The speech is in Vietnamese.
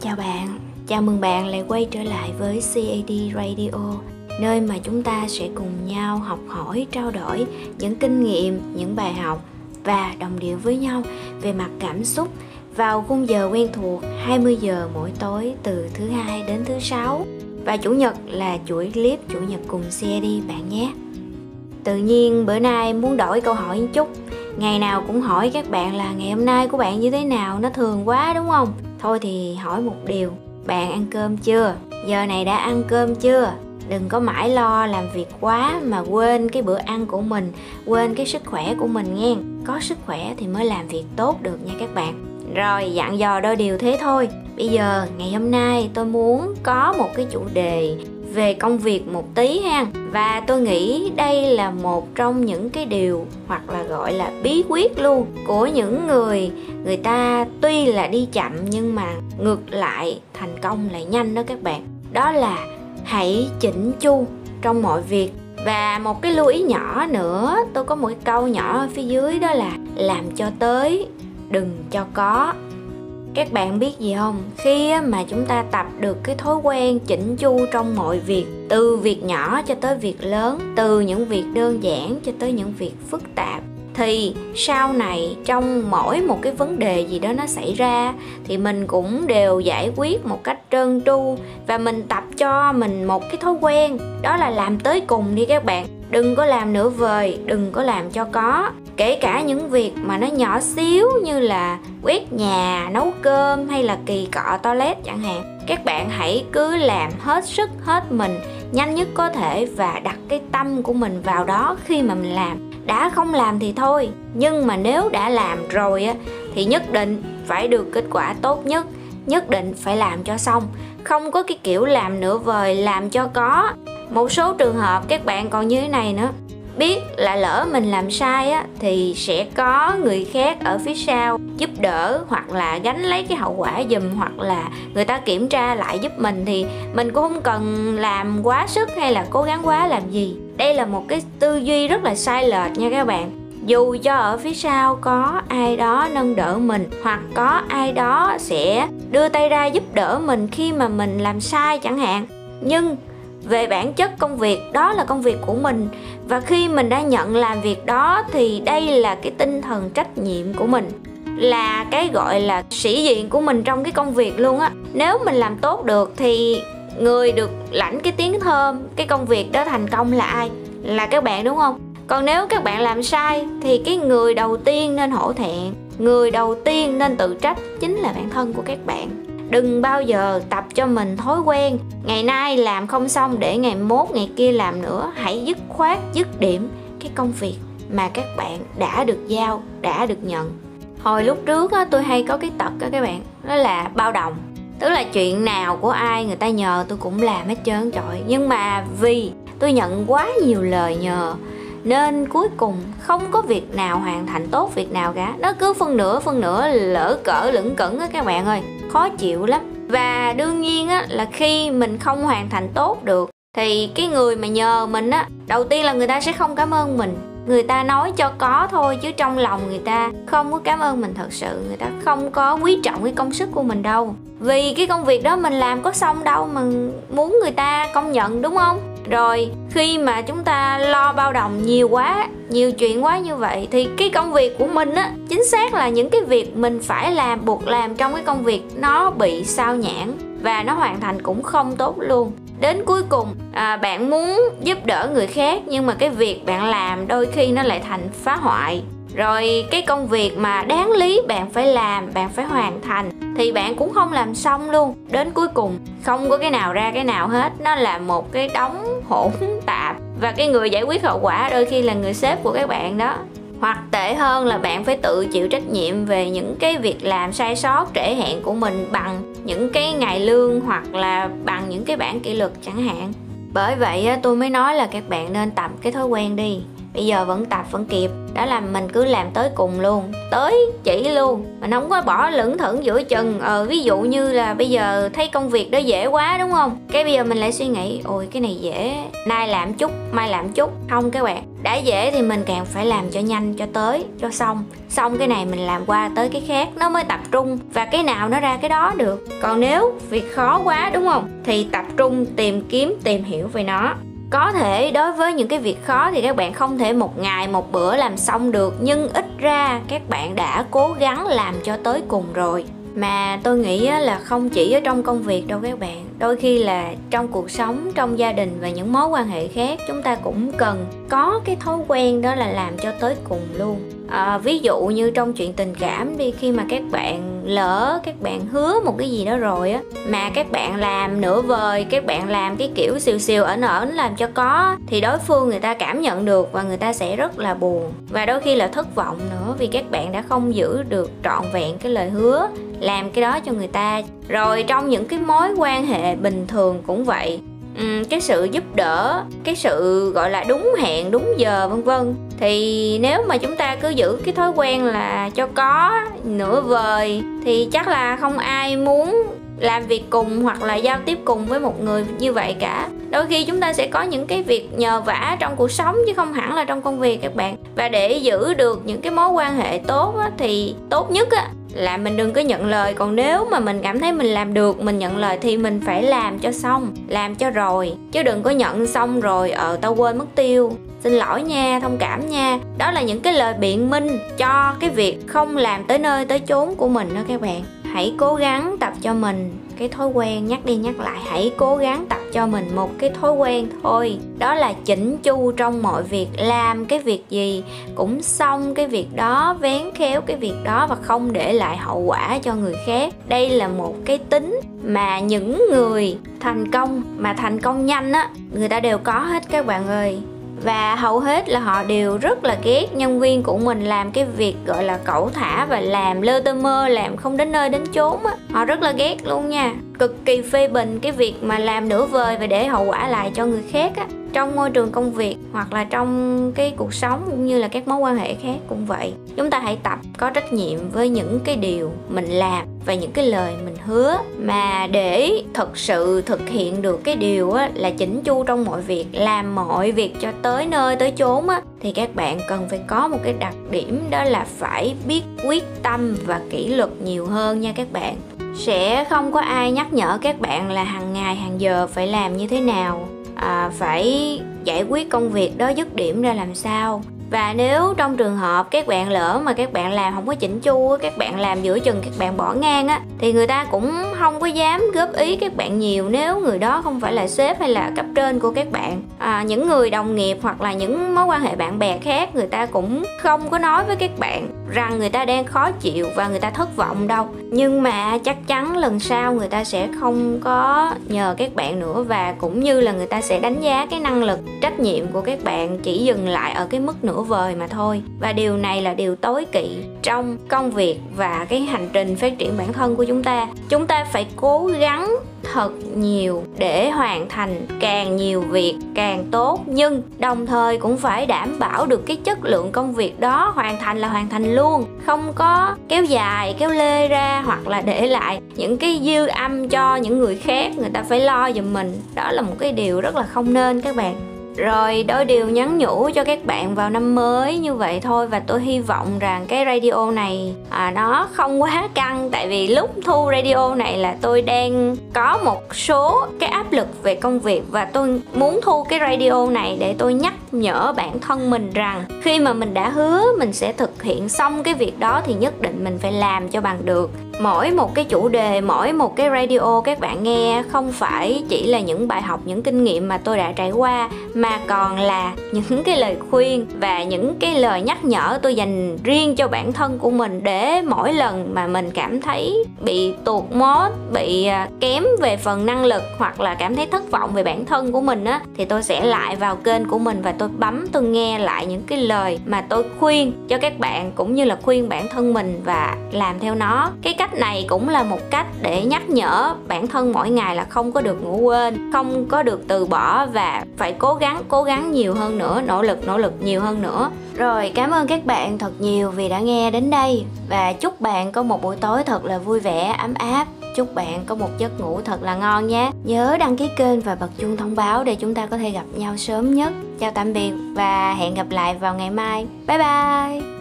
Chào bạn, chào mừng bạn lại quay trở lại với CAD Radio, nơi mà chúng ta sẽ cùng nhau học hỏi, trao đổi những kinh nghiệm, những bài học và đồng điệu với nhau về mặt cảm xúc vào khung giờ quen thuộc 20 giờ mỗi tối từ thứ Hai đến thứ Sáu và Chủ nhật là chuỗi clip Chủ nhật cùng CAD bạn nhé. Tự nhiên bữa nay muốn đổi câu hỏi một chút. Ngày nào cũng hỏi các bạn là ngày hôm nay của bạn như thế nào, nó thường quá đúng không? Thôi thì hỏi một điều, bạn ăn cơm chưa? Giờ này đã ăn cơm chưa? Đừng có mãi lo làm việc quá mà quên cái bữa ăn của mình, quên cái sức khỏe của mình nghe. Có sức khỏe thì mới làm việc tốt được nha các bạn. Rồi, dặn dò đôi điều thế thôi. Bây giờ, ngày hôm nay tôi muốn có một cái chủ đề về công việc một tí ha. Và tôi nghĩ đây là một trong những cái điều hoặc là gọi là bí quyết luôn của những người ta tuy là đi chậm nhưng mà ngược lại thành công lại nhanh đó các bạn. Đó là hãy chỉnh chu trong mọi việc. Và một cái lưu ý nhỏ nữa, tôi có một cái câu nhỏ ở phía dưới, đó là làm cho tới, đừng cho có. Các bạn biết gì không? Khi mà chúng ta tập được cái thói quen chỉnh chu trong mọi việc, từ việc nhỏ cho tới việc lớn, từ những việc đơn giản cho tới những việc phức tạp, thì sau này trong mỗi một cái vấn đề gì đó nó xảy ra thì mình cũng đều giải quyết một cách trơn tru. Và mình tập cho mình một cái thói quen, đó là làm tới cùng đi các bạn. Đừng có làm nửa vời, đừng có làm cho có. Kể cả những việc mà nó nhỏ xíu như là quét nhà, nấu cơm hay là kỳ cọ toilet chẳng hạn, các bạn hãy cứ làm hết sức, hết mình, nhanh nhất có thể và đặt cái tâm của mình vào đó khi mà mình làm. Đã không làm thì thôi, nhưng mà nếu đã làm rồi thì nhất định phải được kết quả tốt nhất, nhất định phải làm cho xong. Không có cái kiểu làm nửa vời, làm cho có. Một số trường hợp các bạn còn như thế này nữa, biết là lỡ mình làm sai thì sẽ có người khác ở phía sau giúp đỡ hoặc là gánh lấy cái hậu quả giùm, hoặc là người ta kiểm tra lại giúp mình, thì mình cũng không cần làm quá sức hay là cố gắng quá làm gì. Đây là một cái tư duy rất là sai lệch nha các bạn. Dù cho ở phía sau có ai đó nâng đỡ mình, hoặc có ai đó sẽ đưa tay ra giúp đỡ mình khi mà mình làm sai chẳng hạn, nhưng về bản chất công việc đó là công việc của mình, và khi mình đã nhận làm việc đó thì đây là cái tinh thần trách nhiệm của mình, là cái gọi là sĩ diện của mình trong cái công việc luôn á. Nếu mình làm tốt được thì người được lãnh cái tiếng thơm, cái công việc đó thành công là ai? Là các bạn đúng không? Còn nếu các bạn làm sai thì cái người đầu tiên nên hổ thẹn, người đầu tiên nên tự trách chính là bản thân của các bạn. Đừng bao giờ tập cho mình thói quen ngày nay làm không xong để ngày mốt ngày kia làm nữa. Hãy dứt khoát, dứt điểm cái công việc mà các bạn đã được giao, đã được nhận. Hồi lúc trước tôi hay có cái tật các bạn, đó là bao đồng. Tức là chuyện nào của ai người ta nhờ tôi cũng làm hết trơn trọi. Nhưng mà vì tôi nhận quá nhiều lời nhờ nên cuối cùng không có việc nào hoàn thành tốt việc nào cả. Nó cứ phân nửa lỡ cỡ lững cững á các bạn ơi, khó chịu lắm. Và đương nhiên là khi mình không hoàn thành tốt được thì cái người mà nhờ mình đầu tiên là người ta sẽ không cảm ơn mình. Người ta nói cho có thôi chứ trong lòng người ta không có cảm ơn mình thật sự. Người ta không có quý trọng cái công sức của mình đâu. Vì cái công việc đó mình làm có xong đâu mà muốn người ta công nhận, đúng không? Rồi khi mà chúng ta lo bao đồng nhiều quá, nhiều chuyện quá như vậy thì cái công việc của mình chính xác là những cái việc mình phải làm, buộc làm trong cái công việc nó bị sao nhãng và nó hoàn thành cũng không tốt luôn. Đến cuối cùng bạn muốn giúp đỡ người khác nhưng mà cái việc bạn làm đôi khi nó lại thành phá hoại. Rồi cái công việc mà đáng lý bạn phải làm, bạn phải hoàn thành thì bạn cũng không làm xong luôn. Đến cuối cùng không có cái nào ra cái nào hết, nó là một cái đống hỗn tạp. Và cái người giải quyết hậu quả đôi khi là người sếp của các bạn đó. Hoặc tệ hơn là bạn phải tự chịu trách nhiệm về những cái việc làm sai sót, trễ hẹn của mình bằng những cái ngày lương hoặc là bằng những cái bản kỷ luật chẳng hạn. Bởi vậy tôi mới nói là các bạn nên tập cái thói quen đi. bây giờ vẫn tập vẫn kịp. Đó là mình cứ làm tới cùng luôn, tới chỉ luôn, mình không có bỏ lững thững giữa chừng. Ví dụ như là bây giờ thấy công việc đó dễ quá đúng không, cái bây giờ mình lại suy nghĩ ôi cái này dễ, nay làm chút mai làm chút. Không các bạn, đã dễ thì mình càng phải làm cho nhanh, cho tới cho xong cái này mình làm qua tới cái khác, nó mới tập trung và cái nào nó ra cái đó được. Còn nếu việc khó quá đúng không, thì tập trung tìm hiểu về nó. Có thể đối với những cái việc khó thì các bạn không thể một ngày một bữa làm xong được, nhưng ít ra các bạn đã cố gắng làm cho tới cùng rồi. Mà tôi nghĩ là không chỉ ở trong công việc đâu các bạn, đôi khi là trong cuộc sống, trong gia đình và những mối quan hệ khác, chúng ta cũng cần có cái thói quen đó là làm cho tới cùng luôn. Ví dụ như trong chuyện tình cảm đi, khi mà các bạn lỡ các bạn hứa một cái gì đó rồi á, mà các bạn làm nửa vời, các bạn làm cái kiểu xìu ẩn làm cho có, thì đối phương người ta cảm nhận được và người ta sẽ rất là buồn và đôi khi là thất vọng nữa, vì các bạn đã không giữ được trọn vẹn cái lời hứa làm cái đó cho người ta. Rồi trong những cái mối quan hệ bình thường cũng vậy, cái sự giúp đỡ, cái sự gọi là đúng hẹn đúng giờ vân vân, thì nếu mà chúng ta cứ giữ cái thói quen là cho có nửa vời thì chắc là không ai muốn làm việc cùng hoặc là giao tiếp cùng với một người như vậy cả. Đôi khi chúng ta sẽ có những cái việc nhờ vả trong cuộc sống chứ không hẳn là trong công việc các bạn. Và để giữ được những cái mối quan hệ tốt á, thì tốt nhất á là mình đừng có nhận lời. Còn nếu mà mình cảm thấy mình làm được, mình nhận lời thì mình phải làm cho xong, làm cho rồi, chứ đừng có nhận xong rồi tao quên mất tiêu, xin lỗi nha, thông cảm nha. Đó là những cái lời biện minh cho cái việc không làm tới nơi tới chốn của mình đó các bạn. Hãy cố gắng tập cho mình cái thói quen, nhắc đi nhắc lại, hãy cố gắng tập cho mình một cái thói quen thôi. Đó là chỉnh chu trong mọi việc, làm cái việc gì cũng xong cái việc đó, vén khéo cái việc đó và không để lại hậu quả cho người khác. Đây là một cái tính mà những người thành công, mà thành công nhanh á, người ta đều có hết các bạn ơi. Và hầu hết là họ đều rất là ghét nhân viên của mình làm cái việc gọi là cẩu thả và làm lơ tơ mơ, làm không đến nơi đến chốn á. Họ rất là ghét luôn nha, cực kỳ phê bình cái việc mà làm nửa vời và để hậu quả lại cho người khác á. Trong môi trường công việc hoặc là trong cái cuộc sống cũng như là các mối quan hệ khác cũng vậy. Chúng ta hãy tập có trách nhiệm với những cái điều mình làm và những cái lời mình hứa. Mà để thực sự thực hiện được cái điều á, là chỉnh chu trong mọi việc, làm mọi việc cho tới nơi tới chốn á, thì các bạn cần phải có một cái đặc điểm, đó là phải biết quyết tâm và kỷ luật nhiều hơn nha các bạn. Sẽ không có ai nhắc nhở các bạn là hàng ngày hàng giờ phải làm như thế nào, phải giải quyết công việc đó dứt điểm ra làm sao. Và nếu trong trường hợp các bạn lỡ mà các bạn làm không có chỉnh chu, các bạn làm giữa chừng các bạn bỏ ngang á, thì người ta cũng không có dám góp ý các bạn nhiều nếu người đó không phải là sếp hay là cấp trên của các bạn. Những người đồng nghiệp hoặc là những mối quan hệ bạn bè khác, người ta cũng không có nói với các bạn rằng người ta đang khó chịu và người ta thất vọng đâu. Nhưng mà chắc chắn lần sau người ta sẽ không có nhờ các bạn nữa, và cũng như là người ta sẽ đánh giá cái năng lực, trách nhiệm của các bạn chỉ dừng lại ở cái mức nửa vời mà thôi. Và điều này là điều tối kỵ trong công việc và cái hành trình phát triển bản thân của chúng ta. Chúng ta phải cố gắng thật nhiều để hoàn thành càng nhiều việc càng tốt, nhưng đồng thời cũng phải đảm bảo được cái chất lượng công việc đó, hoàn thành là hoàn thành luôn, không có kéo dài kéo lê ra hoặc là để lại những cái dư âm cho những người khác, người ta phải lo giùm mình. Đó là một cái điều rất là không nên các bạn. Rồi đôi điều nhắn nhủ cho các bạn vào năm mới như vậy thôi. Và tôi hy vọng rằng cái radio này nó không quá căng. Tại vì lúc thu radio này là tôi đang có một số cái áp lực về công việc, và tôi muốn thu cái radio này để tôi nhắc nhở bản thân mình rằng khi mà mình đã hứa mình sẽ thực hiện xong cái việc đó thì nhất định mình phải làm cho bằng được. Mỗi một cái chủ đề, mỗi một cái radio các bạn nghe không phải chỉ là những bài học, những kinh nghiệm mà tôi đã trải qua, mà còn là những cái lời khuyên và những cái lời nhắc nhở tôi dành riêng cho bản thân của mình, để mỗi lần mà mình cảm thấy bị tuột mót, bị kém về phần năng lực hoặc là cảm thấy thất vọng về bản thân của mình á, thì tôi sẽ lại vào kênh của mình và tôi bấm, tôi nghe lại những cái lời mà tôi khuyên cho các bạn cũng như là khuyên bản thân mình và làm theo nó. Cái cách cách này cũng là một cách để nhắc nhở bản thân mỗi ngày là không có được ngủ quên, không có được từ bỏ và phải cố gắng nhiều hơn nữa, nỗ lực nhiều hơn nữa. Rồi, cảm ơn các bạn thật nhiều vì đã nghe đến đây và chúc bạn có một buổi tối thật là vui vẻ, ấm áp. Chúc bạn có một giấc ngủ thật là ngon nhé. Nhớ đăng ký kênh và bật chuông thông báo để chúng ta có thể gặp nhau sớm nhất. Chào tạm biệt và hẹn gặp lại vào ngày mai. Bye bye.